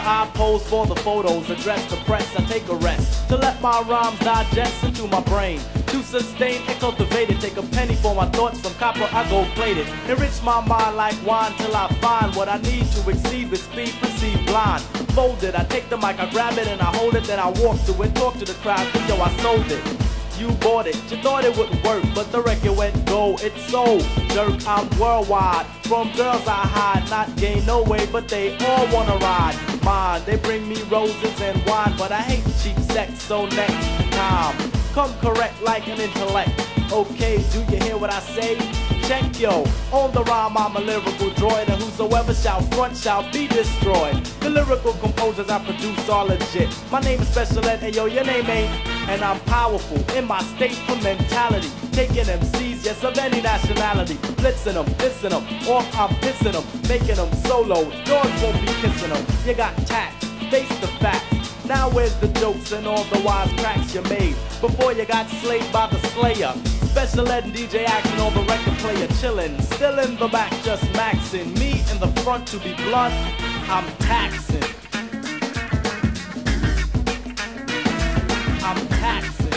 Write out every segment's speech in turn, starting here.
I pose for the photos, address the press, I take a rest to let my rhymes digest into my brain. To sustain and cultivate it, take a penny for my thoughts, from copper I go plated. Enrich my mind like wine till I find what I need to exceed with speed, perceive blind. Fold it, I take the mic, I grab it and I hold it, then I walk through and talk to the crowd, think yo I sold it. You bought it, you thought it wouldn't work, but the record went gold, it's sold. Jerk, I'm worldwide, from girls I hide, not gay, no way, but they all wanna ride mine. They bring me roses and wine, but I hate cheap sex, so next time come correct like an intellect. Okay, do you hear what I say? Check yo, on the rhyme I'm a lyrical droid, and whosoever shall front shall be destroyed. The lyrical composers I produce are legit. My name is Special Ed, and yo, your name ain't. And I'm powerful in my state of mentality, taking MCs, yes, of any nationality, blitzing them, dissing them, or I'm pissing them, making them solo, dogs won't be kissing them. You got tact, face the facts. Now where's the jokes and all the wise cracks you made before you got slayed by the slayer? Special Ed and DJ Action on the record player, chillin', still in the back just maxing. Me in the front, to be blunt, I'm taxing. I'm taxing.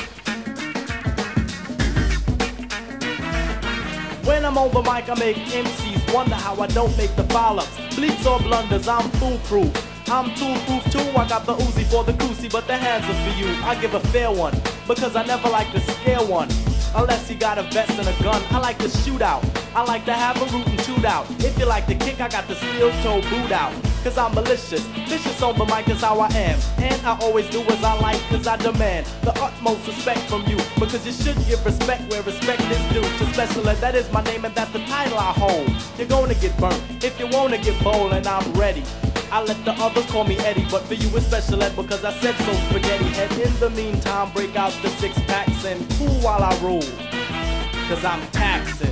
When I'm on the mic, I make MCs wonder how I don't make the foul-ups. Bleeps or blunders, I'm foolproof. I'm tool-proof too, I got the Uzi for the crucie, but the hands are for you. I give a fair one, because I never like to scare one. Unless he got a vest and a gun, I like to shoot out. I like to have a root and toot out. If you like to kick, I got the steel-toe boot out. Cause I'm malicious, vicious on the mic is how I am. And I always do as I like, cause I demand the utmost respect from you. Because you should give respect where respect is due. To Special Ed, that is my name and that's the title I hold. You're gonna get burnt if you wanna get bold, and I'm ready. I let the others call me Eddie, but for you it's Special Ed because I said so, spaghetti head. In the meantime, break out the 6-packs and cool while I roll. Cause I'm taxing.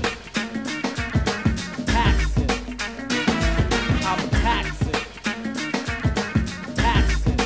Taxing. I'm taxing. Taxing.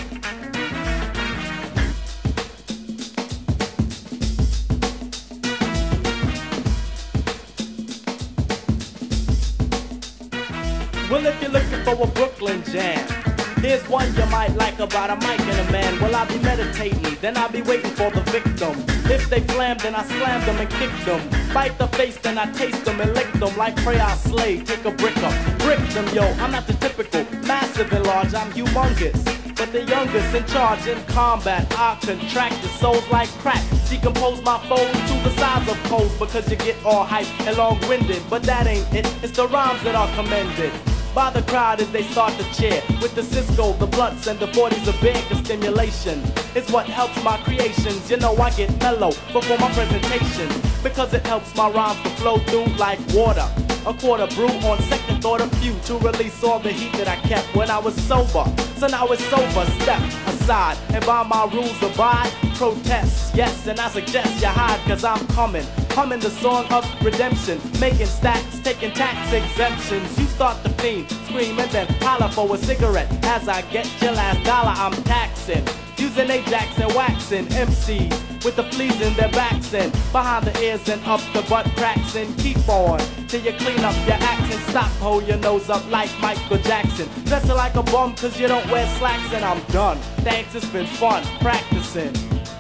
Well, if you're looking for a Brooklyn jam, here's one you might like about a mic and a man. Well, I'll be meditating, then I'll be waiting for the victim. If they flam, then I slam them and kick them. Bite the face, then I taste them and lick them. Like pray I slay, take a brick up, brick them, yo. I'm not the typical, massive and large, I'm humongous. But the youngest in charge in combat, I contract the souls like crack. Decompose my foes to the size of poles, because you get all hype and long-winded. But that ain't it, it's the rhymes that are commended by the crowd as they start to cheer. With the Cisco, the blunts, and the 40s of big, the stimulation is what helps my creations. You know I get mellow before my presentation, because it helps my rhymes to flow through like water. A quarter brew on second thought, a few to release all the heat that I kept when I was sober. So now it's sober, step aside, and by my rules abide. Protest, yes, and I suggest you hide, cause I'm coming, humming the song of redemption, making stacks, taking tax exemptions. You start to fiend, scream, and then holler for a cigarette. As I get your last dollar, I'm taxing, using Ajax and waxing MCs with the fleas in their backs and behind the ears and up the butt cracks, and keep on till you clean up your acts and stop, hold your nose up like Michael Jackson. Dressing like a bum cause you don't wear slacks, and I'm done. Thanks, it's been fun practicing.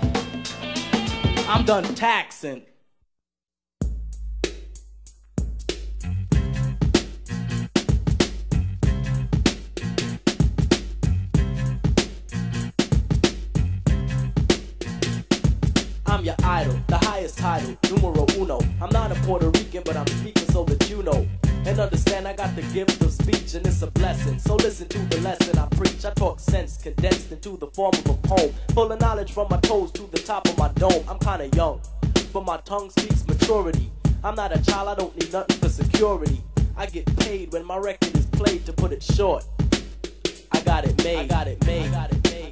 I'm done taxing. I'm your idol, the highest title, numero uno. I'm not a Puerto Rican, but I'm speaking so that you know. And understand I got the gift of speech, and it's a blessing. So listen to the lesson I preach. I talk sense condensed into the form of a poem, full of knowledge from my toes to the top of my dome. I'm kinda young, but my tongue speaks maturity. I'm not a child, I don't need nothing for security. I get paid when my record is played, to put it short. I got it made. I got it made. I got it made.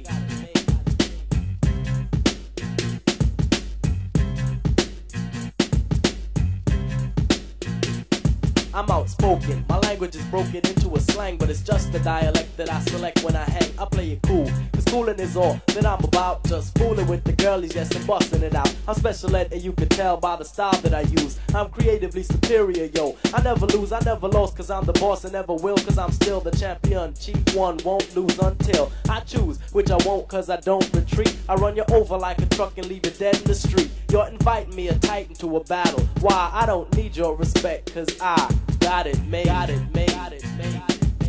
I'm outspoken, my language is broken into a slang, but it's just the dialect that I select when I hang. I play it cool, cause schooling is all that I'm about. Just fooling with the girlies, yes, and busting it out. I'm special ed and you can tell by the style that I use. I'm creatively superior, yo. I never lose, I never lost, cause I'm the boss and never will, cause I'm still the champion. Chief one, won't lose until I choose, which I won't cause I don't retreat. I run you over like a truck and leave you dead in the street. You're inviting me a titan to a battle. Why? I don't need your respect, cause I got it made. Got it made. Got it made.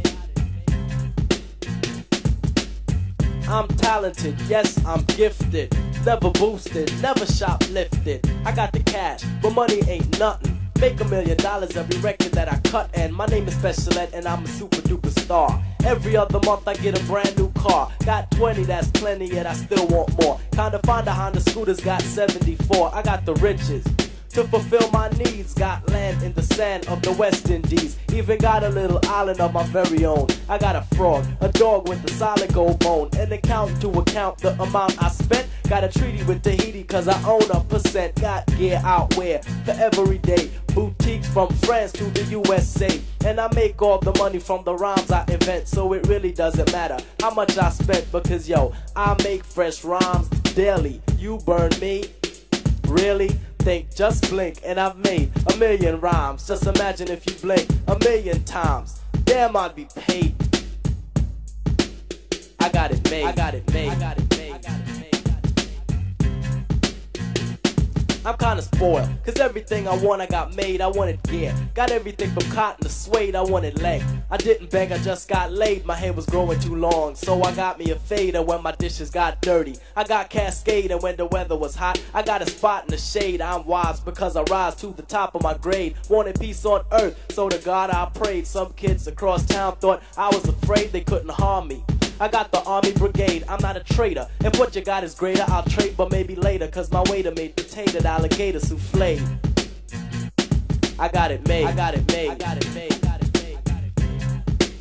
I'm talented, yes, I'm gifted. Never boosted, never shoplifted. I got the cash, but money ain't nothing. Make $1 million every record that I cut, and my name is Special Ed, and I'm a super duper star. Every other month I get a brand new car. Got 20, that's plenty, yet I still want more. Kinda find a Honda Scooter's got 74. I got the riches to fulfill my needs. Got land in the sand of the West Indies. Even got a little island of my very own. I got a frog, a dog with a solid gold bone. An account to account the amount I spent. Got a treaty with Tahiti cause I own a percent. Got gear out where for every day. Boutiques from France to the USA. And I make all the money from the rhymes I invent. So it really doesn't matter how much I spent, because yo, I make fresh rhymes daily. You burn me? Really? Think, just blink and I've made 1 million rhymes. Just imagine if you blink 1 million times. Damn, I'd be paid. I got it made. I got it made. I got it made. I got it made. I'm kinda spoiled, cause everything I want I got made. I wanted gear, got everything from cotton to suede. I wanted leg, I didn't beg, I just got laid. My hair was growing too long, so I got me a fader when my dishes got dirty. I got Cascade, and when the weather was hot, I got a spot in the shade. I'm wise because I rise to the top of my grade. Wanted peace on earth, so to God I prayed. Some kids across town thought I was afraid they couldn't harm me. I got the army brigade, I'm not a traitor. If what you got is greater, I'll trade, but maybe later. Cause my waiter made potato alligator souffle. I got it made. I got it made. I got it made. I got it made. I got it made.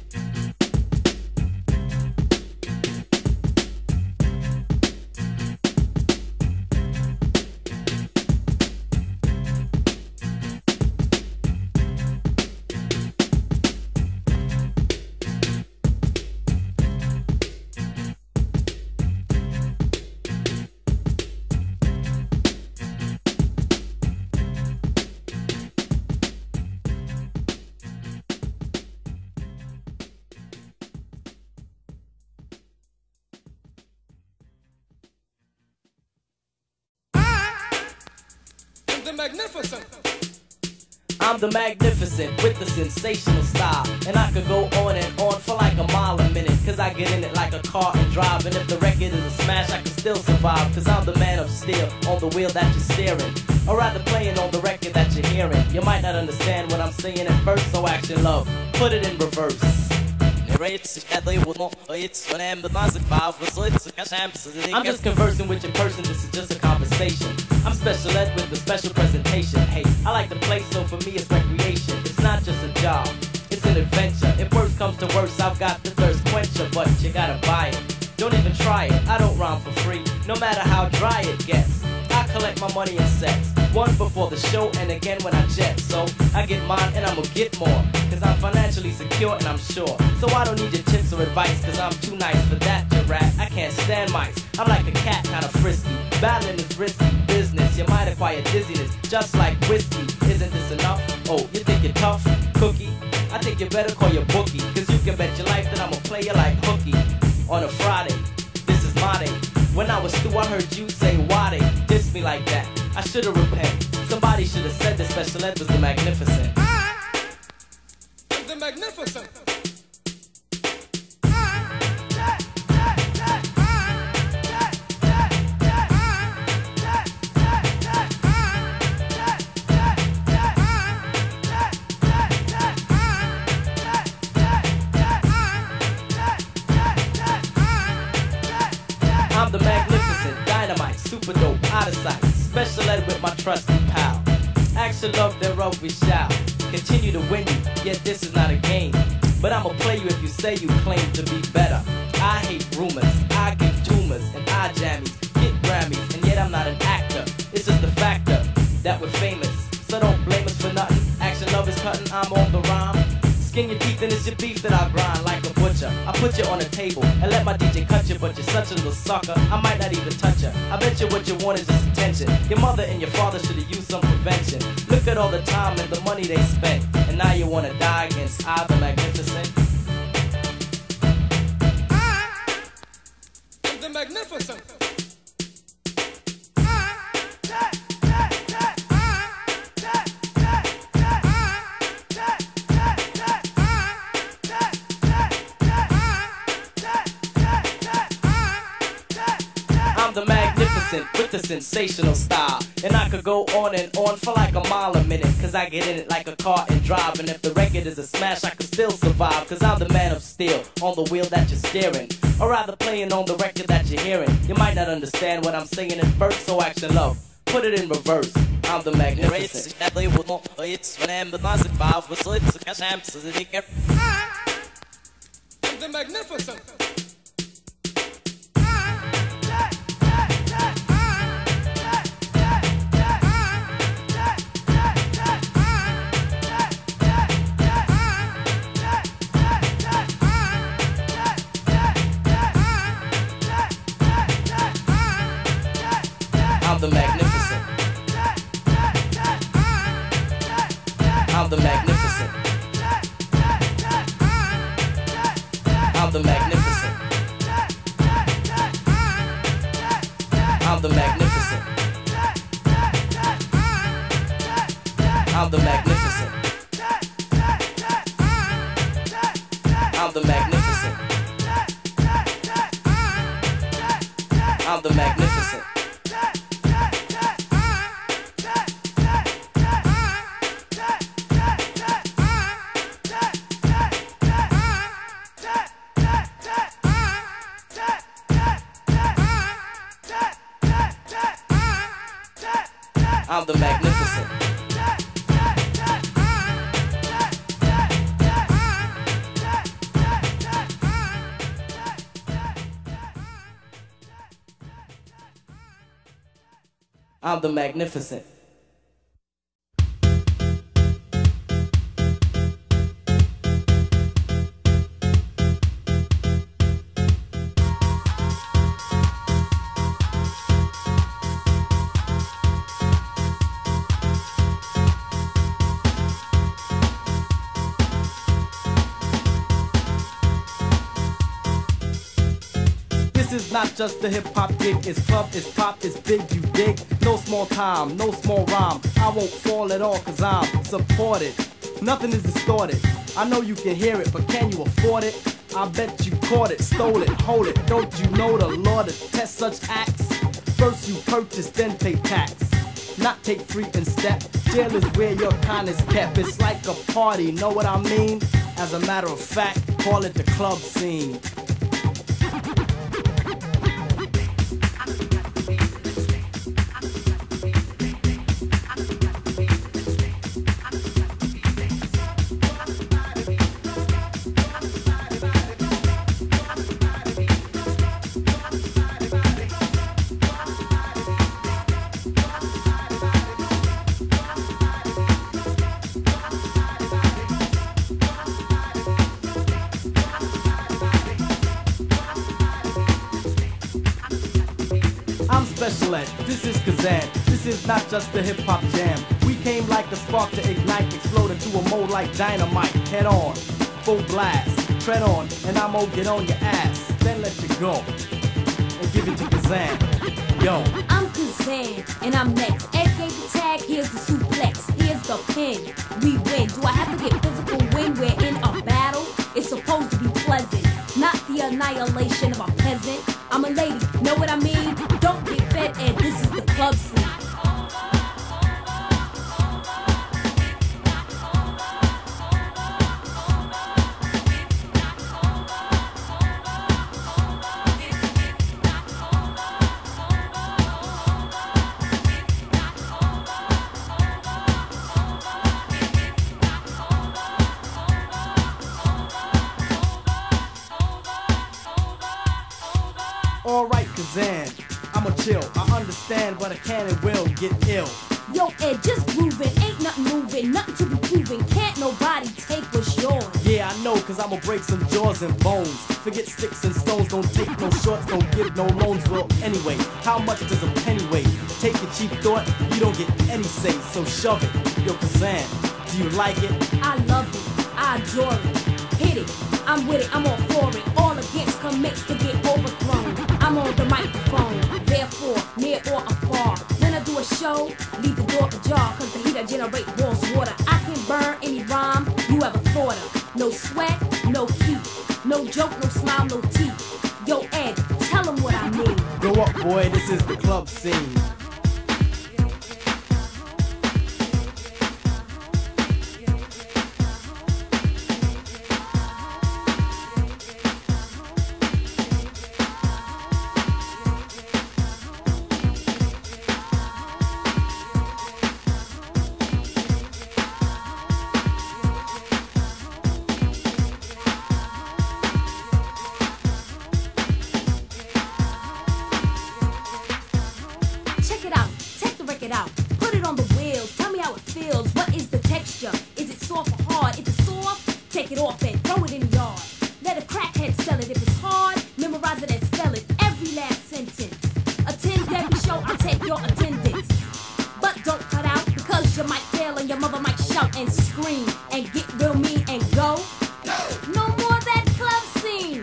The magnificent. I'm the magnificent with the sensational style. And I could go on and on for like a mile a minute. Cause I get in it like a car and drive. And if the record is a smash, I can still survive. Cause I'm the man of steel on the wheel that you're steering. Or rather playing on the record that you're hearing. You might not understand what I'm saying at first, so action love, put it in reverse. I'm just conversing with your person, this is just a conversation. I'm special ed with a special presentation. Hey, I like to play, so for me it's recreation. It's not just a job, it's an adventure. If worse comes to worse, I've got the thirst quencher. But you gotta buy it, don't even try it. I don't rhyme for free, no matter how dry it gets. I collect my money in sets, one before the show and again when I jet. So I get mine and I'ma get more, cause I'm financially secure and I'm sure. So I don't need your tips or advice, cause I'm too nice for that to rat. I can't stand mice, I'm like a cat, kinda frisky. Battling is risky business, you might acquire dizziness, just like whiskey. Isn't this enough? Oh, you think you're tough? Cookie? I think you better call your bookie, cause you can bet your life that I'ma play you like hooky. On a Friday, this is my day. When I was through, I heard you say, why they diss me like that? I should've repent. Somebody should've said that special ed was the magnificent. The magnificent. I'm the magnificent, dynamite, super dope, out of sight. Special ed with my trusty pal. Action, love, thereof we shall. Continue to win you, yet this is not a game. But I'ma play you if you say you claim to be better. I hate rumors, I give tumors and eye jammies, get Grammys, and yet I'm not an actor. It's just the factor that we're famous, so don't blame us for nothing. Action, love is cutting, I'm on the rhyme. skin your teeth and it's your beef that I grind like a butcher. I put you on the table and let my DJ cut you, but you're such a little sucker, I might not even touch you. I bet you what you want is just attention. Your mother and your father should have used some prevention. Look at all the time and the money they spent, and now you wanna die against I, the Magnificent. The Magnificent. I'm the Magnificent with the sensational style, and I could go on and on for like a mile a minute, cause I get in it like a car and drive. And if the record is a smash, I could still survive, cause I'm the man of steel on the wheel that you're steering, or rather playing on the record that you're hearing. You might not understand what I'm saying at first, so action love, put it in reverse. I'm the Magnificent. The Magnificent. I'm the Magnificent. I'm the Magnificent. I'm the Magnificent. I'm the Magnificent. I'm the Magnificent. I'm the Magnificent. I'm the Magnificent. I'm the Magnificent. I'm the Magnificent. This is not just a hip-hop gig, it's club, it's pop, it's big, you dig? No small time, no small rhyme, I won't fall at all cause I'm supported. Nothing is distorted, I know you can hear it, but can you afford it? I bet you caught it, stole it, hold it, don't you know the law to test such acts? First you purchase, then pay tax, not take free and step. Jail is where your kind is kept, it's like a party, know what I mean? As a matter of fact, call it the club scene. I'm Special Ed, this is Kazan. This is not just a hip-hop jam. We came like a spark to ignite, explode into a mold like dynamite. Head on, full blast, tread on, and I'm gonna get on your ass. Then let you go, and give it to Kazan. Yo. I'm Kazan, and I'm next. Ed gave the tag, here's the suplex, here's the pin. We win. Do I have to get physical when we're in a battle? It's supposed to be pleasant, not the annihilation of a peasant. I'm a lady, know what I mean? Don't get fed, and this is the club scene. Alright, Kazan. I'ma chill. I understand, but I can and will get ill. Yo, Ed, just grooving, ain't nothing moving, nothing to be proven. Can't nobody take what's yours. Yeah, I know, cause I'ma break some jaws and bones. Forget sticks and stones, don't take no shorts, don't give no loans. Well, anyway, how much does a penny weigh? Take a cheap thought, you don't get any say, so shove it. Yo, Kazan, do you like it? I love it, I adore it. Hit it, I'm with it, I'm all for it. All against commits to get overthrown. I'm on the microphone, therefore, near or afar. When I do a show, leave the door ajar, cause the heater generate boils water. I can burn any rhyme you ever thought of. No sweat, no heat, no joke, no smile, no teeth. Yo, Ed, tell them what I mean. Go up, boy, this is the club scene. Check it out, take the record out, put it on the wheels, tell me how it feels, what is the texture, is it soft or hard, if it's soft, take it off and throw it in the yard, let a crackhead sell it, if it's hard, memorize it and spell it, every last sentence, attend every show, I'll take your attendance, but don't cut out, because you might fail and your mother might shout and scream, and get real mean and go, no more of that club scene.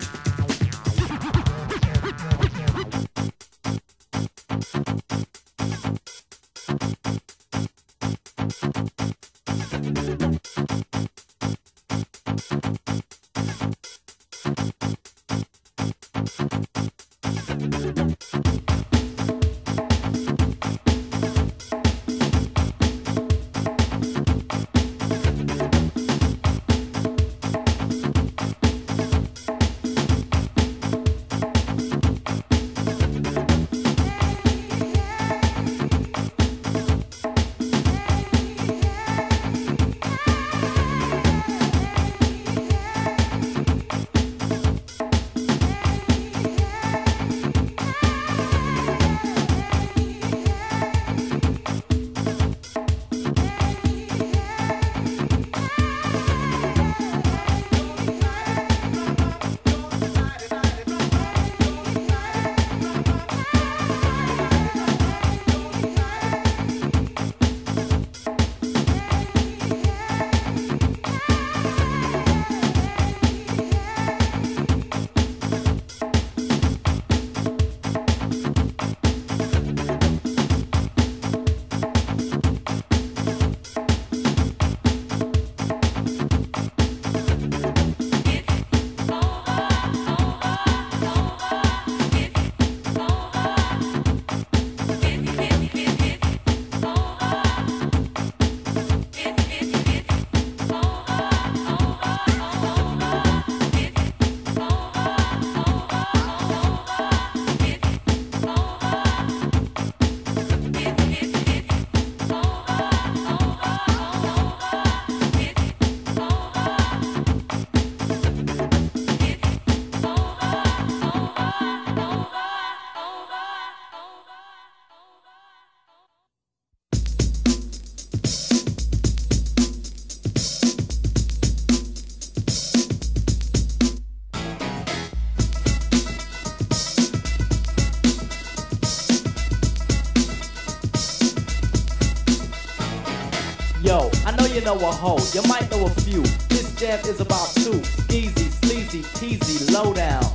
Yo, I know you know a hoe, you might know a few. This jam is about two. Skeezy, sleazy, teasy, lowdown.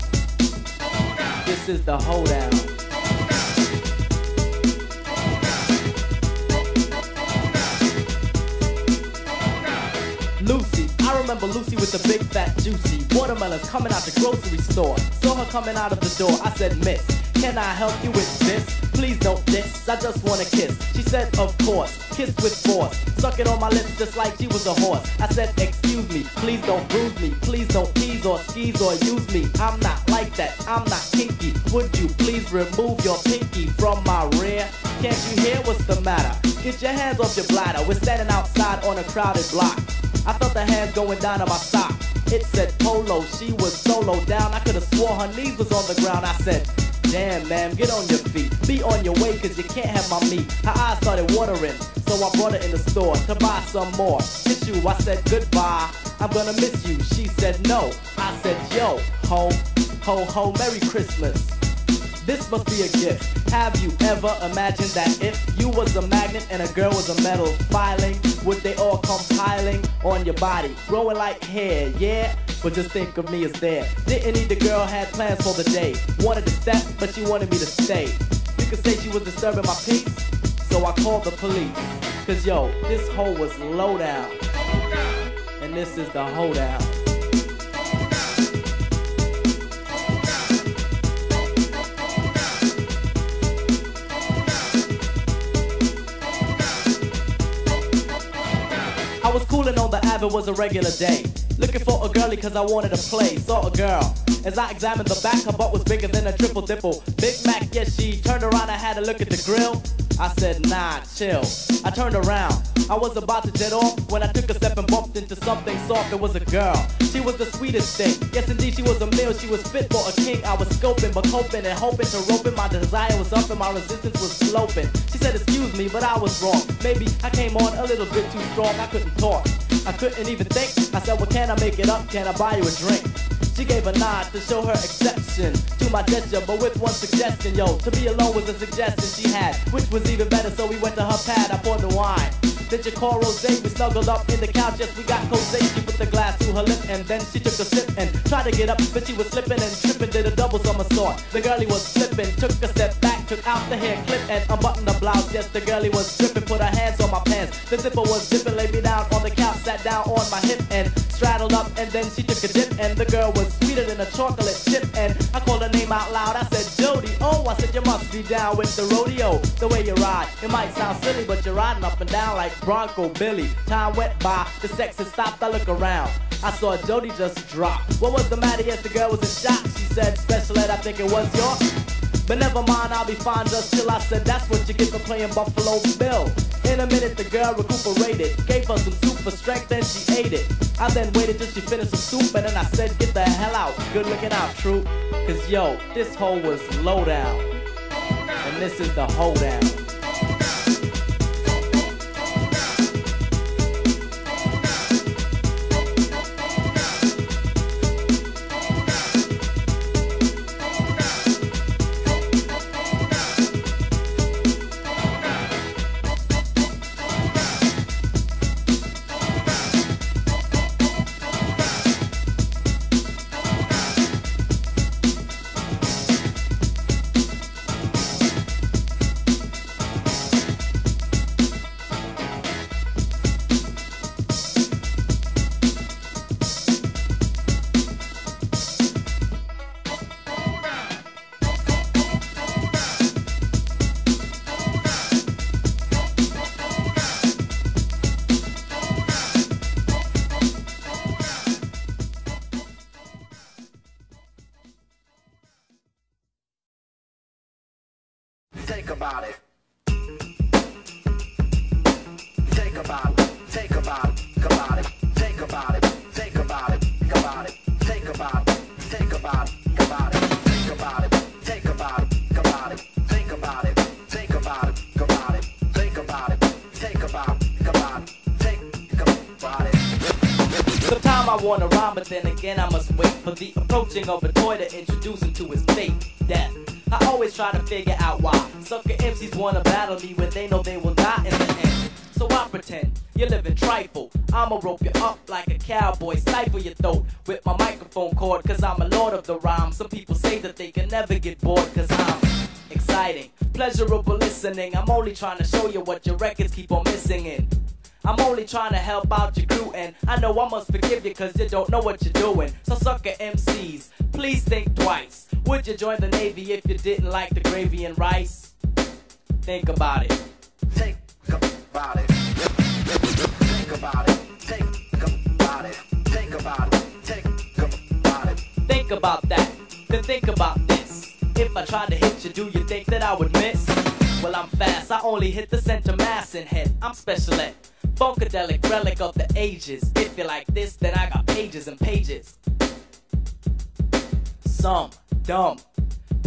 This is the hoedown. Lucy, I remember Lucy with the big fat juicy watermelons coming out the grocery store. Saw her coming out of the door, I said, miss, can I help you with this? Please don't diss, I just wanna kiss. She said, of course, kiss with force. Suck it on my lips just like she was a horse. I said, excuse me, please don't bruise me. Please don't tease or skis or use me. I'm not like that, I'm not kinky. Would you please remove your pinky from my rear? Can't you hear what's the matter? Get your hands off your bladder. We're standing outside on a crowded block. I felt the hands going down on my sock. It said polo, she was solo down. I could've swore her knees was on the ground. I said, damn, ma'am, get on your feet. Be on your way, cause you can't have my meat. Her eyes started watering, so I brought her in the store to buy some more. Kiss you, I said goodbye, I'm gonna miss you. She said no, I said yo, ho, ho, ho, Merry Christmas. This must be a gift. Have you ever imagined that if you was a magnet and a girl was a metal filing, would they all come piling on your body, growing like hair, yeah? But just think of me as there. Didn't need the girl, had plans for the day. Wanted to step, but she wanted me to stay. You could say she was disturbing my peace, so I called the police. Cause yo, this hoe was low down, and this is the hoedown. I was coolin' on the Ave, it was a regular day. Looking for a girlie cause I wanted to play. Saw a girl, as I examined the back, her butt was bigger than a triple dipple. Big Mac, yes, she turned around, I had to look at the grill. I said, nah, chill. I turned around, I was about to jet off when I took a step and bumped into something soft. It was a girl, she was the sweetest thing. Yes, indeed, she was a meal, she was fit for a king. I was scoping, but hoping and hoping to rope it. My desire was up and my resistance was sloping. She said, excuse me, but I was wrong. Maybe I came on a little bit too strong, I couldn't talk. I couldn't even think. I said, well, can I make it up? Can I buy you a drink? She gave a nod to show her exception to my gesture, but with one suggestion, yo. To be alone was a suggestion she had, which was even better, so we went to her pad. I poured the wine. Then you call Rosé, we snuggled up in the couch, yes, we got cozy. She put the glass to her lip, and then she took a sip and tried to get up, but she was slipping and tripping, did a double somersault. The girlie was flipping, took a step back, took out the hair clip and unbuttoned the blouse. Yes, the girlie was stripping, put her hands on my pants. The zipper was zipping, laid me down on the couch, sat down on my hip and straddled up, and then she took a dip, and the girl was sweeter than a chocolate chip, and I called her name out loud. I said, Jody, oh, I said, you must be down with the rodeo. The way you ride, it might sound silly, but you're riding up and down like Bronco Billy. Time went by, the sex had stopped, I look around, I saw Jody just drop. What was the matter? Yes, the girl was in shock. She said, special ed, I think it was your. But never mind, I'll be fine just till. I said, that's what you get for playing Buffalo Bill. In a minute, the girl recuperated, gave her some soup for strength, and she ate it. I then waited till she finished the soup, and then I said, get the hell out. Good looking out, troop. Cause yo, this hoe was low down, and this is the hoedown. Think about it. Think about it. Think about it. About it. Think about it. Think about it. About it. Think about it. Think about it. About it. Think about it. Think about it. About it. Think about it. Think about it. About it. Think about it. Think about it. About it. Think about it. Sometimes I wanna rhyme, but then again I must wait for the approaching of a toy to introduce him to his fate, death. I always try to figure out why sucker MCs wanna battle me when they know they will die in the end. So I pretend you're living trifle. I'ma rope you up like a cowboy, stifle your throat with my microphone cord, cause I'm a lord of the rhyme. Some people say that they can never get bored, cause I'm exciting, pleasurable listening. I'm only trying to show you what your records keep on missing in. I'm only trying to help out your crew, and I know I must forgive you cause you don't know what you're doing. So sucker MCs, please think twice. Would you join the Navy if you didn't like the gravy and rice? Think about it. Think about it. Think about it. Think about it. Think about it. Think about it. Think about that. Then think about this. If I tried to hit you, do you think that I would miss? Well, I'm fast. I only hit the center mass and head. I'm special ed. Funkadelic relic of the ages. If you like this, then I got pages and pages. Some dumb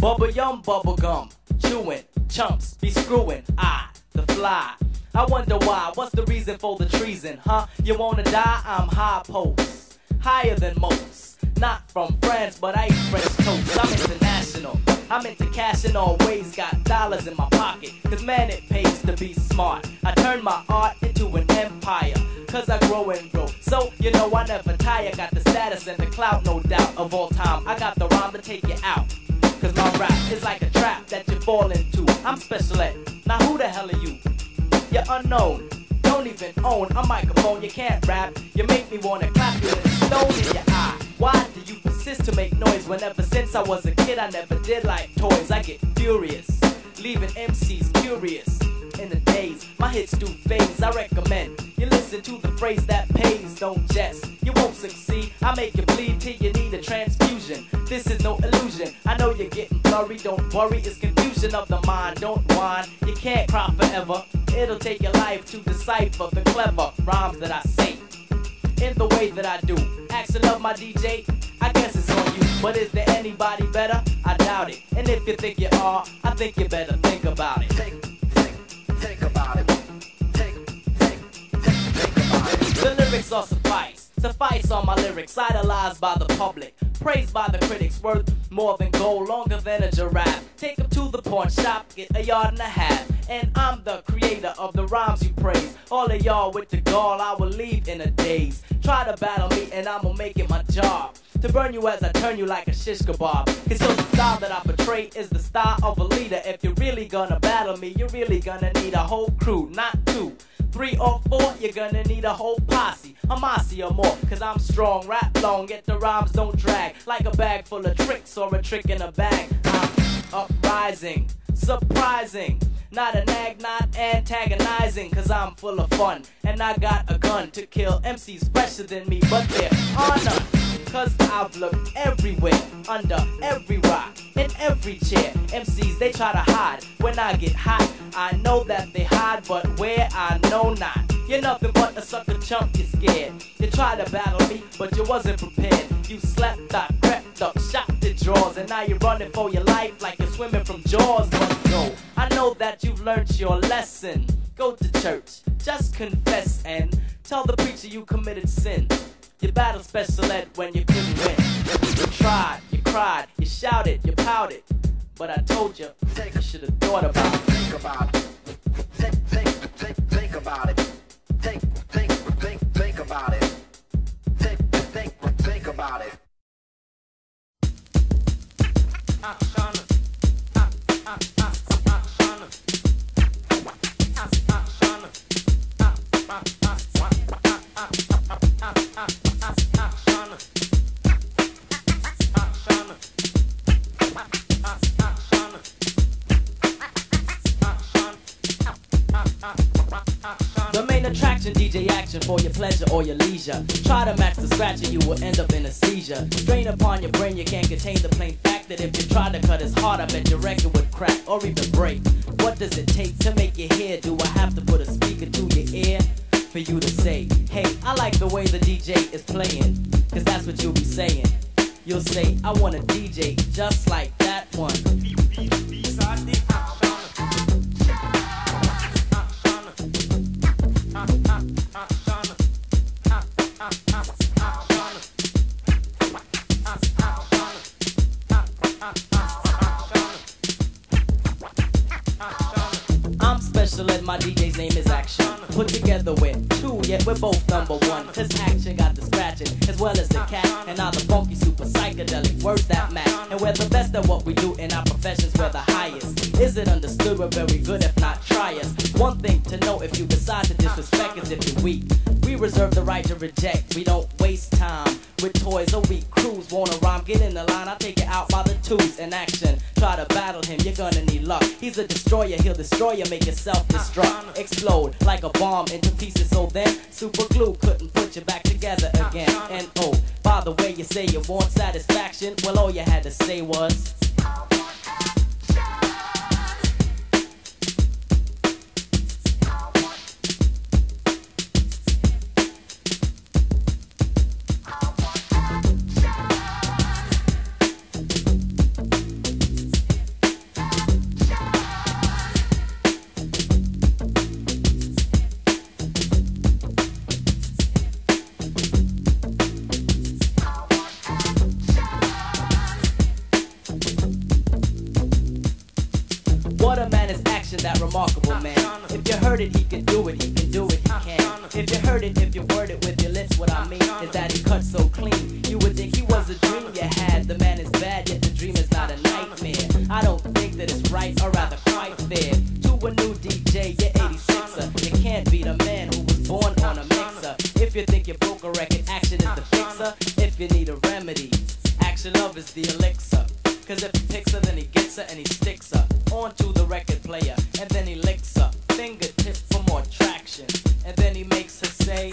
Bubble yum, bubble gum, chewing, chumps be screwing. The fly. I wonder why, what's the reason for the treason, huh? You wanna die? I'm high post, higher than most. Not from France, but I eat French toast. I'm international, I'm into cash and always got dollars in my pocket. Cause man, it pays to be smart. I turn my art into an empire, cause I grow and grow. So, you know I never tire. Got the status and the clout, no doubt, of all time. I got the rhyme to take you out, cause my rap is like a trap that you fall into. I'm special ed, now who the hell are you? You're unknown, don't even own a microphone. You can't rap, you make me wanna clap you with a stone in your eye. Why do you persist to make noise when ever since I was a kid I never did like toys? I get furious, leaving MCs curious. In the days, my hits do phase. I recommend you listen to the phrase that pays. Don't jest, you won't succeed. I make you bleed till you need a transfusion. This is no illusion, I know you're getting blurry. Don't worry, it's confusion of the mind. Don't whine, you can't cry forever. It'll take your life to decipher the clever rhymes that I say in the way that I do. Ask to love my DJ, I guess it's on you. But is there anybody better? I doubt it. And if you think you are, I think you better think about it. Think about it. Think about it. The lyrics are suffice on my lyrics, idolized by the public, praised by the critics, worth more than gold, longer than a giraffe. Take them to the pawn shop, get a yard and a half, and I'm the creator of the rhymes you praise. All of y'all with the gall, I will leave in a daze. Try to battle me and I'ma make it my job to burn you as I turn you like a shish kebab. Cause the style that I portray is the style of a leader. If you're really gonna battle me, you're really gonna need a whole crew, not 2, 3 or 4, you're gonna need a whole posse, a mossy or more. Cause I'm strong, rap long, yet the rhymes don't drag like a bag full of tricks or a trick in a bag. I'm uprising, surprising, not a nag, not antagonizing. Cause I'm full of fun, and I got a gun to kill MCs fresher than me, but they're honor. Cause I've looked everywhere, under every rock, in every chair. MCs, they try to hide when I get hot. I know that they hide, but where I know not. You're nothing but a sucker chump, you're scared. You tried to battle me, but you wasn't prepared. You slept up, crept up, shot the drawers, and now you're running for your life like you're swimming from jaws. But go, I know that you've learned your lesson. Go to church, just confess and tell the preacher you committed sin. You battled special ed when you couldn't win. You tried, you cried, you shouted, you pouted, but I told you, you should have thought about it. Think about it. Think about it. Think about it. Think about it. The main attraction, DJ action for your pleasure or your leisure. Try to match the scratch and you will end up in a seizure. Strain upon your brain, you can't contain the plain fact that if you try to cut as hard, I bet your record would crack or even break. What does it take to make you hear? Do I have to put a speaker to your ear for you to say, hey, I like the way the DJ is playing? Cause that's what you'll be saying. You'll say, I want a DJ just like that one. I'm special ed, my DJ's name is Action. Put together with 2, yet we're both number 1. Cause Action got the scratching as well as the cat, and now the funky super psychedelic words that match. And we're the best at what we do in our professions, we're the highest. Is it understood? We're very good, if not try us. One thing to know, if you decide to disrespect is if you're weak. We reserve the right to reject, we don't waste time with toys or weak crews. Wanna rhyme, get in the line, I'll take you out by the 2s. In action, try to battle him, you're gonna need luck. He's a destroyer, he'll destroy you, make yourself destruct. Explode like a bomb into pieces, so then super glue couldn't put you back together again. And oh, by the way, you say you want satisfaction, well all you had to say was that remarkable man. If you heard it, he can do it, he can do it, he can. If you heard it, if you word it with your lips, what I mean is that he cuts so clean. You would think he was a dream you had. The man is bad, yet the dream is not a nightmare. I don't think that it's right, or rather quite fair. To a new DJ, you're 86er. You can't beat a man who was born on a mixer. If you think you broke a record, action is the fixer. If you need a remedy, action love is the elixir. Cause if he picks her, then he gets her and he sticks her onto the record player, and then he licks her fingertip for more traction, and then he makes her say,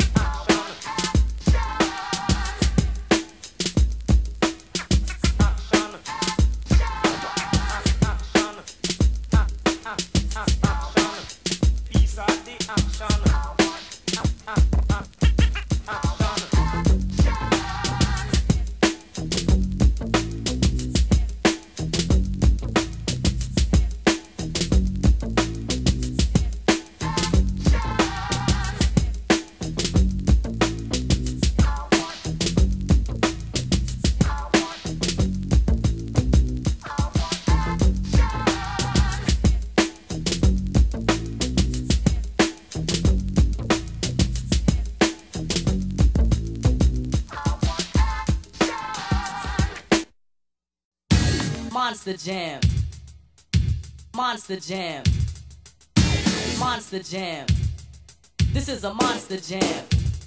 Monster Jam, Monster Jam, Monster Jam. This is a Monster Jam.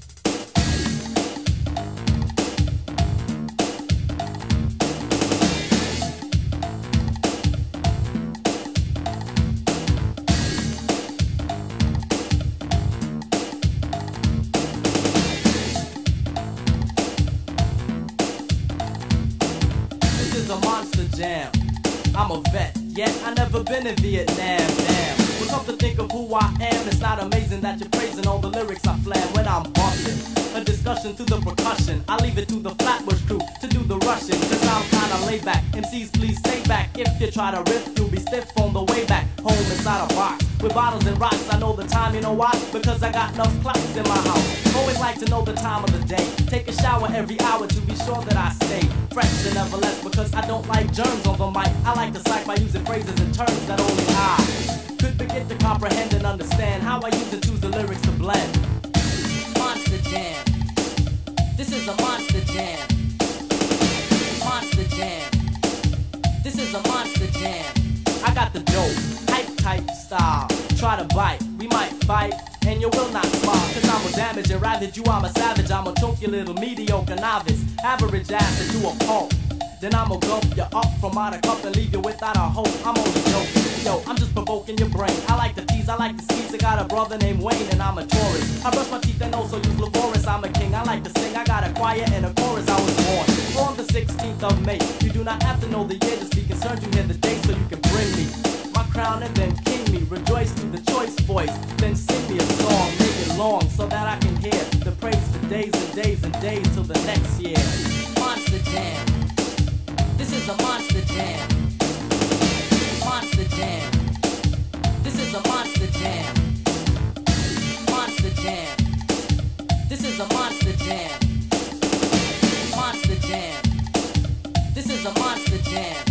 This is a Monster Jam. I'm a vet, yet I never been in Vietnam, damn. But come to think of who I am, it's not amazing that you're praising all the lyrics I flam when I'm bumping. A discussion to the percussion, I leave it to the Flatbush crew to do the rushing, cause I'm kinda laid back. MCs please stay back, if you try to riff, you'll be stiff on the way back. Home inside a box, with bottles and rocks, I know the time, you know why? Because I got enough clocks in my house. Always like to know the time of the day, take a shower every hour to be sure that I stay fresh and never less, because I don't like germs on the mic. I like to psych by using phrases and terms that only I could begin to comprehend and understand, how I use to choose the lyrics to blend. Monster Jam. This is a Monster Jam. Monster Jam. This is a Monster Jam. I got the dope, hype type style. Try to bite, we might fight, and you will not smile. Cause I'm a damage and ravage you, I'm a savage. I'ma choke your little mediocre novice, average ass into a pulp. Then I'ma gulp you up from out a cup and leave you without a hope. I'm only joking, yo, I'm just provoking your brain. I like to tease, I like to squeeze. I got a brother named Wayne and I'm a tourist. I brush my teeth and also use laborious. I'm a king, I like to sing, I got a choir and a chorus. I was born on the 16th of May. You do not have to know the year, just be concerned you hear the date so you can bring me my crown and then king me. Rejoice through the choice voice, then sing me a song, make it long so that I can hear the praise for days and days and days till the next year. Monster Jam. This is a Monster Jam. Monster Jam. This is a Monster Jam. Monster Jam. This is a Monster Jam. Monster Jam. This is a Monster Jam.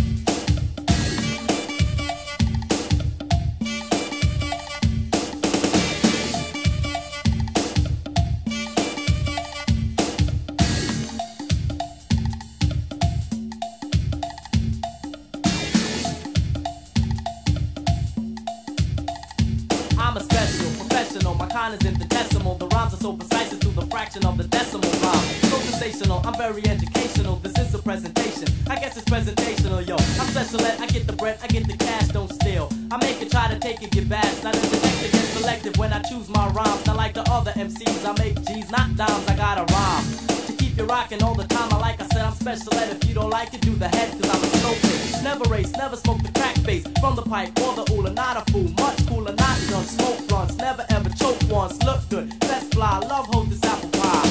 I'm a special, professional, my kind is infinitesimal. The rhymes are so precise to the fraction of the decimal rhyme. So sensational, I'm very educational. This is a presentation, I guess it's presentational, yo. I'm special ed, I get the bread, I get the cash, don't steal. I make it, try to take it, get bash. Not a detective, get selective when I choose my rhymes. Not like the other MCs, I make G's, not dimes, I got a rhyme to keep you rocking all the time. I like I said, I'm special ed. If you don't like it, do the head, cause I'm a slow thing. Never race, never smoke the crack face from the pipe or the oolah, not a fool. Much cooler, not done, smoke blunts, never ever choke once. Look good, best fly, love hold this apple pie.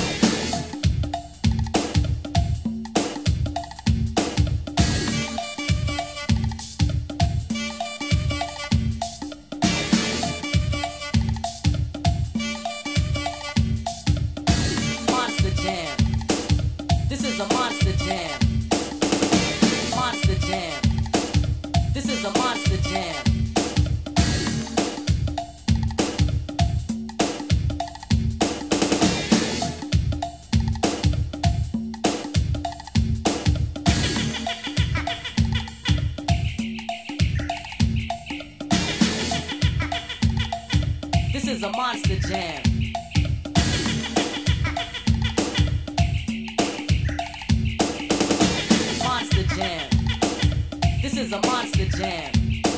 Monster Jam. This is a Monster Jam. Monster Jam. This is a Monster Jam. is a monster jam. Monster jam. This is a monster jam.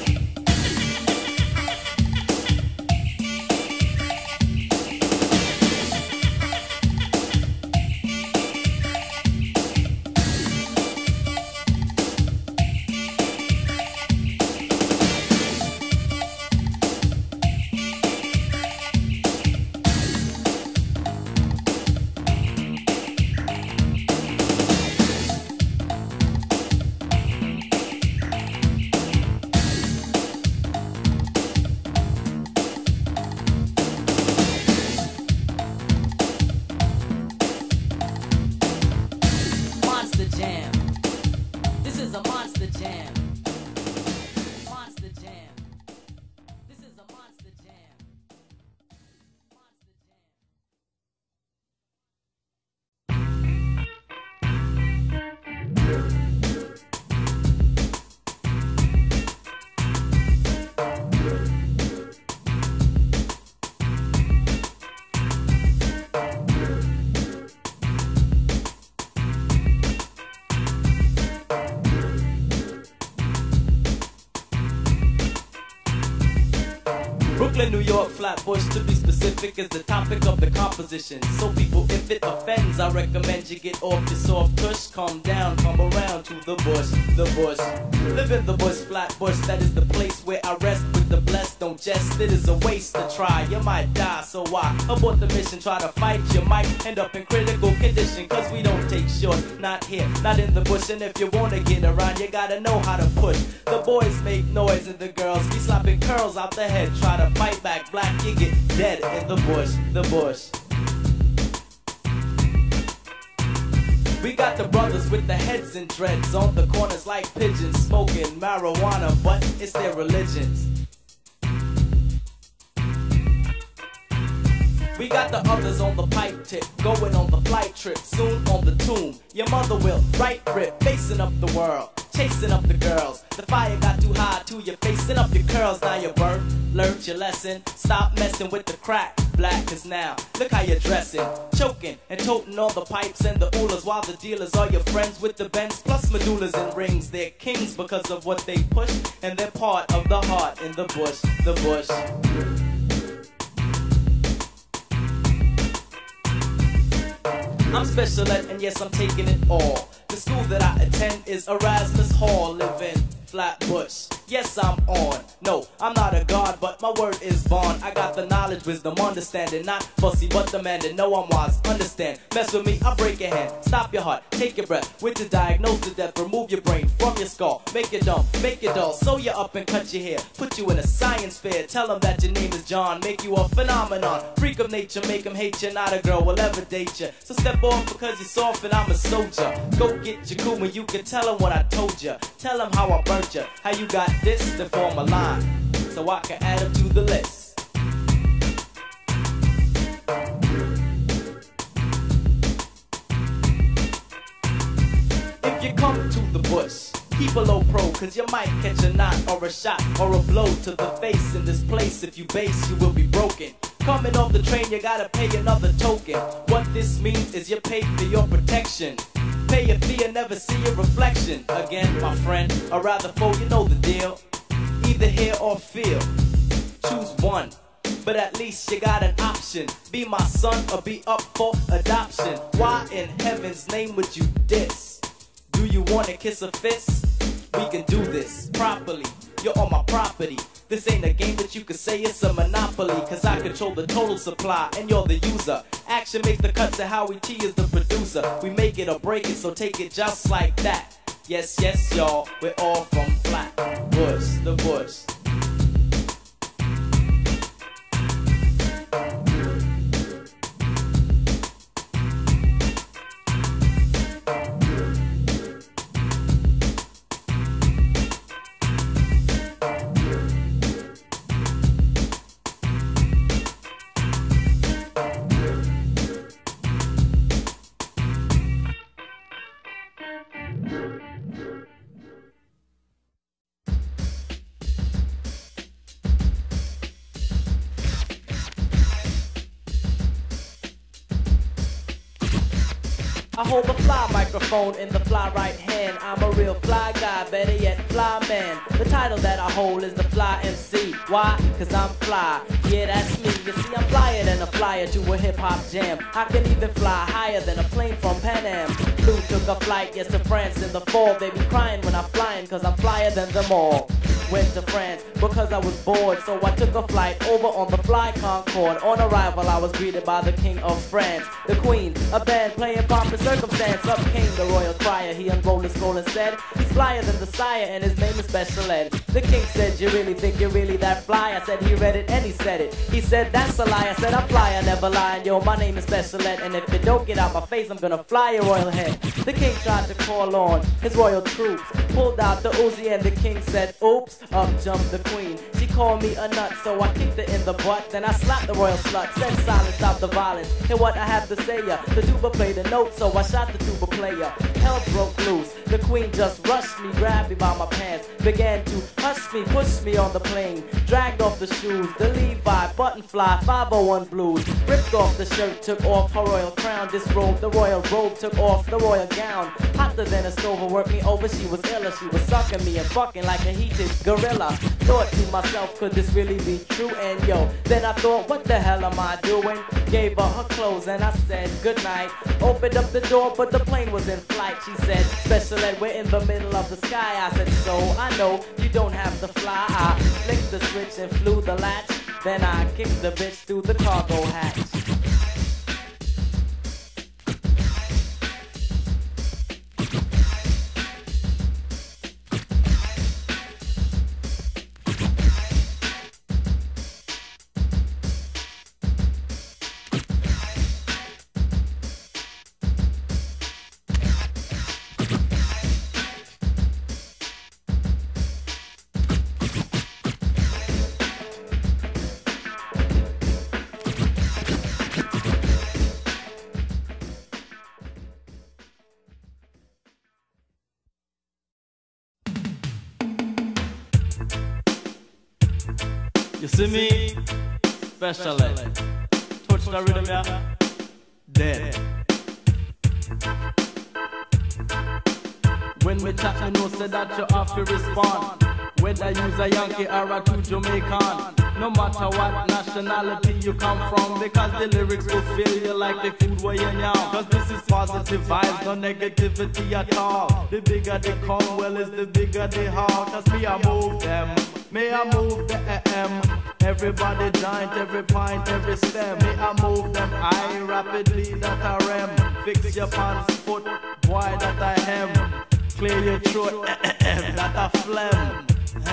Brooklyn, New York, Flatbush, to be specific, is the topic of the composition. So people, if it offends, I recommend you get off your soft tush. Calm down, come around to the bush, the bush. Live in the bush, Flatbush, that is the place where I rest with the blessed. Don't jest, it is a waste to try, you might die, so why abort the mission, try to fight, you might end up in critical condition. Cause we don't take short, not here, not in the bush. And if you wanna get around, you gotta know how to push. The boys make noise and the girls be slapping curls out the head. Try to fight back, black, you get dead in the bush, the bush. We got the brothers with the heads and dreads on the corners like pigeons, smoking marijuana, but it's their religions. We got the others on the pipe tip, going on the flight trip, soon on the tomb. Your mother will right rip, facing up the world, chasing up the girls. The fire got too high to you, facing up your curls. Now you're burnt, learned your lesson. Stop messing with the crack, black, cause now look how you're dressing, choking and toting all the pipes and the oolas, while the dealers are your friends with the bends plus medullas and rings. They're kings because of what they push, and they're part of the heart in the bush, the bush. I'm special ed, and yes, I'm taking it all. The school that I attend is Erasmus Hall, live in Flatbush. Yes, I'm on. No, I'm not a god, but my word is bond. I got the knowledge, wisdom, understanding. Not fussy, but demanding. No, I'm wise, understand. Mess with me, I'll break your hand. Stop your heart, take your breath. With the diagnosis of death, remove your brain from your skull. Make it dumb, make it dull. Sew you up and cut your hair. Put you in a science fair. Tell them that your name is John. Make you a phenomenon. Freak of nature, make them hate you. Not a girl will ever date you. So step off because you're soft and I'm a soldier. Go get your kuma, you can tell them what I told you. Tell them how I burnt you. How you got this to form a line, so I can add them to the list. If you come to the bush, keep a low pro, cause you might catch a knot or a shot or a blow to the face. In this place, if you base, you will be broken. Coming off the train, you gotta pay another token. What this means is you pay for your protection. Pay your fee and never see your reflection again, my friend, or rather foe, you know the deal. Either hear or feel, choose one, but at least you got an option. Be my son or be up for adoption. Why in heaven's name would you diss? Do you wanna kiss a fist? We can do this properly, you're on my property. This ain't a game that you could say it's a monopoly, cause I control the total supply and you're the user. Action makes the cuts and Howie T is the producer. We make it or break it, so take it just like that. Yes, yes, y'all, we're all from Flatbush, the bush. I hold the fly microphone in the fly right hand. I'm a real fly guy, better yet fly man. The title that I hold is the Fly MC. Why? Cause I'm fly. Yeah, that's me. You see, I'm flyer than a flyer to a hip hop jam. I can even fly higher than a plane from Pan Am. Blue took a flight, yes, to France in the fall. They be crying when I'm flying, cause I'm flyer than them all. Went to France because I was bored, so I took a flight over on the Fly Concorde. On arrival, I was greeted by the King of France, the Queen, a band playing pomp and circumstance. Up came the royal crier, he unrolled his scroll and said, he's flyer than the sire and his name is Special Ed. The King said, you really think you're really that fly? I said, he read it and he said it. He said, that's a lie. I said, I'm flyer, never lying. Yo, my name is Special Ed, and if it don't get out my face, I'm gonna fly your royal head. The King tried to call on his royal troops, pulled out the Uzi and the King said, oops. Up jumped the Queen. She called me a nut, so I kicked her in the butt. Then I slapped the royal slut, said silence, stop the violence. Hear what I have to say ya. The tuba played a note, so I shot the tuba player. Hell broke loose. The Queen just rushed me, grabbed me by my pants, began to hush me, push me on the plane, dragged off the shoes, the Levi, button fly, 501 blues, ripped off the shirt, took off her royal crown, disrobed the royal robe, took off the royal gown, hotter than a stove and worked me over. She was iller, she was sucking me and fucking like a heated gorilla. Thought to myself, could this really be true? And yo, then I thought, what the hell am I doing? Gave her her clothes and I said good night. Opened up the door, but the plane was in flight. She said, Special Ed, we're in the middle of the sky. I said, so I know you don't have to fly. I flicked the switch and flew the latch. Then I kicked the bitch through the cargo hatch. You see me? Special Ed. Touch the rhythm, yeah? Dead. When we chat, you know, say that you have to respond. Whether you's a Yankee or a true Jamaican, no matter what nationality you come from, because the lyrics will fill you like the food where you're young. Cause this is positive vibes, no negativity at all. The bigger they come, well, is the bigger they haul. Cause me, I move them. May I move the AM. Everybody joint, every pint, every stem. May I move them I rapidly that I rem. Fix your pants foot, boy that I hem. Clear your throat, that I phlegm.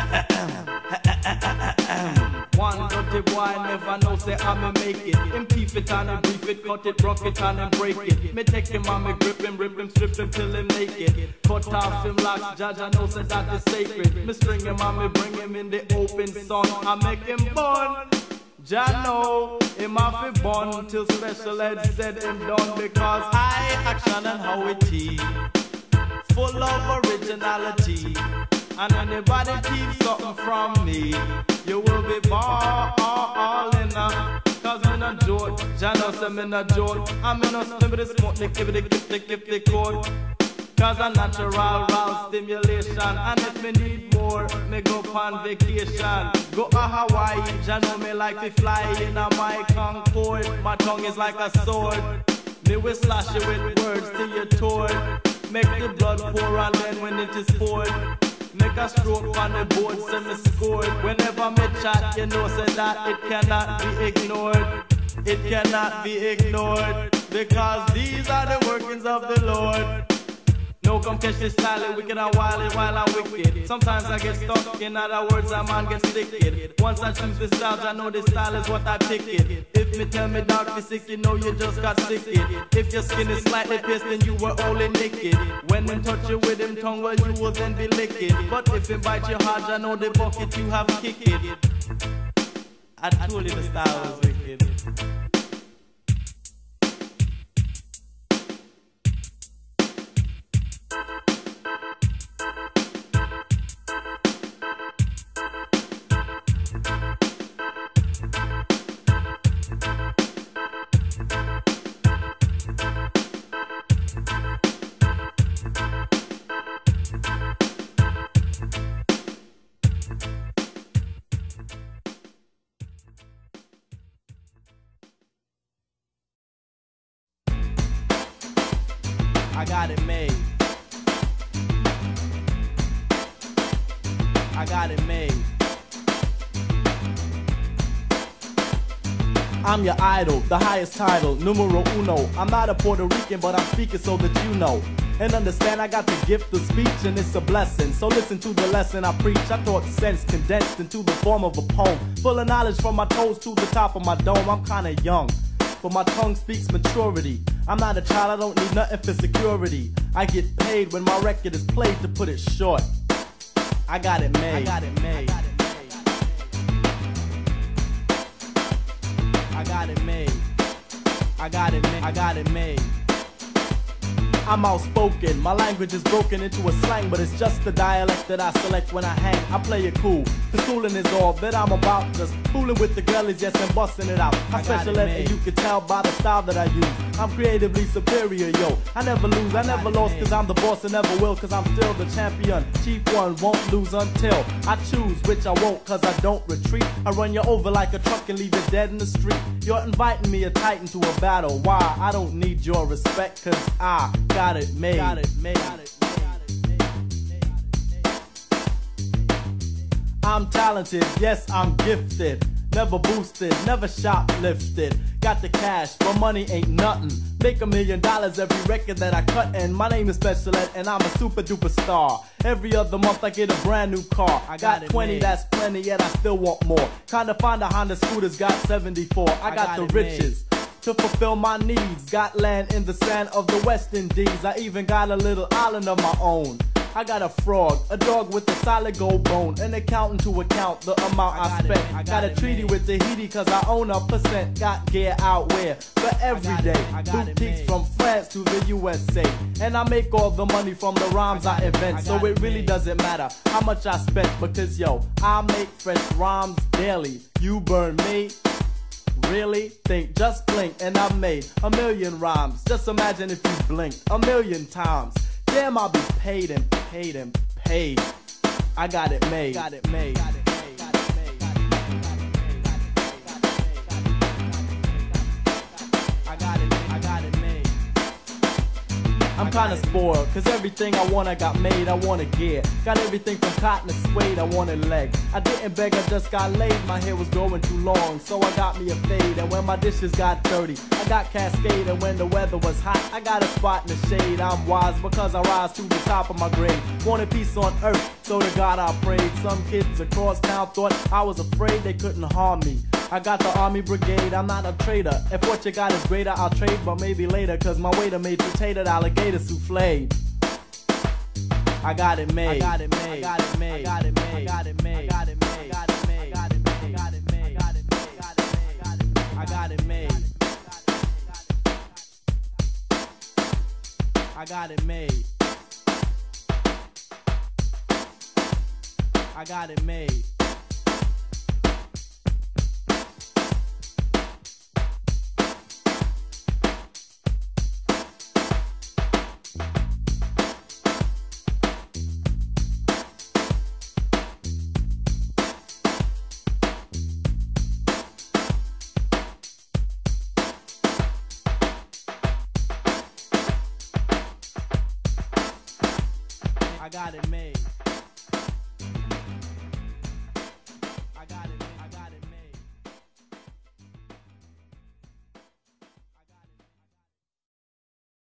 One dirty boy never know say I'ma make it. Him keep it and him brief it, cut it, rock it and him break it. Me take him and me grip him, rip him, strip him till him naked. Cut off him locks, judge I know say that is sacred. Me string him and me bring him in the open sun. I make him born. Jah know him have to born till Special Ed said him done, because I action and how it is full of originality. And anybody keeps something from me, you will be ballin'. Cause me no joke, Jah know say me no joke. And me no slim with the smoke, they give the code. Cause a natural round stimulation. And if me need more, me go on vacation. Go to Hawaii, Jah know me like to fly in a my Concorde. My tongue is like a sword. Me will slash you with words till you're torn. Make the blood pour and then when it is poured, make a stroke on the board, send me scored. Whenever me chat, you know say that it cannot be ignored. It cannot be ignored, because these are the workings of the Lord. No come catch this style, wicked and wild while I'm wicked. Sometimes I get stuck, in other words a man gets sticked. Once I choose the style, I know the style is what I pick it. If me tell me dark is sick, you know you just got sick it. If your skin is slightly pierced, then you were only naked. When him touch you with him tongue, well you will then be licked. But if him bite your hard, I know the bucket you have kicked it. I told you the style was wicked. I got it made. I got it made. I'm your idol, the highest title, numero uno. I'm not a Puerto Rican, but I'm speaking so that you know. And understand I got the gift of speech and it's a blessing. So listen to the lesson I preach. I taught sense condensed into the form of a poem. Full of knowledge from my toes to the top of my dome. I'm kinda young, but my tongue speaks maturity. I'm not a child, I don't need nothing for security. I get paid when my record is played, to put it short. I got it made. I got it made. I got it made. I got it made. I got it made. I'm outspoken, my language is broken into a slang, but it's just the dialect that I select when I hang. I play it cool, the schooling is all that I'm about. Just fooling with the girlies, yes, and busting it out. I special ed, and you can tell by the style that I use. I'm creatively superior, yo. I never lose, I never lost, cause I'm the boss and never will, cause I'm still the champion. Chief one, won't lose until I choose, which I won't, cause I don't retreat. I run you over like a truck and leave you dead in the street. You're inviting me a titan to a battle. Why? I don't need your respect, cause I got it made. Got it made. I'm talented, yes, I'm gifted. Never boosted, never shoplifted. Got the cash, but money ain't nothing. Make $1 million every record that I cut, and my name is Special Ed, and I'm a super duper star. Every other month I get a brand new car. I got 20, that's plenty, yet I still want more. Kinda find a Honda Scooter's got 74. I got the riches to fulfill my needs. Got land in the sand of the West Indies. I even got a little island of my own. I got a frog, a dog with a solid gold bone, an accountant to account the amount I spent. Got a treaty with Tahiti cause I own a percent. Got gear out wear for every day. Boutiques from France to the USA. And I make all the money from the rhymes I invent. So it really doesn't matter how much I spent, because yo, I make fresh rhymes daily. You burn me? Really? Think, just blink and I made 1 million rhymes. Just imagine if you blinked 1 million times. Damn, I'll be paid and paid and paid. I got it made. Got it made. I'm kinda spoiled, cause everything I want I got made, I wanna gear. Got everything from cotton to suede, I wanted legs. I didn't beg, I just got laid, my hair was growing too long, so I got me a fade. And when my dishes got dirty, I got Cascade. And when the weather was hot, I got a spot in the shade. I'm wise because I rise to the top of my grade. Wanted peace on earth, so to God I prayed. Some kids across town thought I was afraid they couldn't harm me. I got the army brigade, I'm not a traitor. If what you got is greater, I'll trade, but maybe later, cause my waiter made potato alligator souffle. I got it made. I got it made. I got it made. I got it made. I got it made. I got it made. I got it made. I got it made. I got it made. I got it made. I got it made.